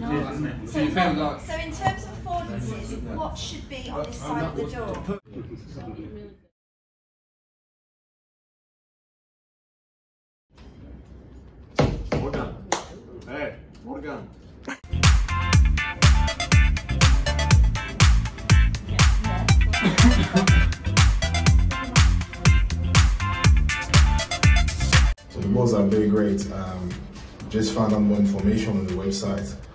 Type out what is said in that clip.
So in terms of affordances, what should be on this side of the door? Organ. Hey, organ. So the Bose are very great. Just found out more information on the website.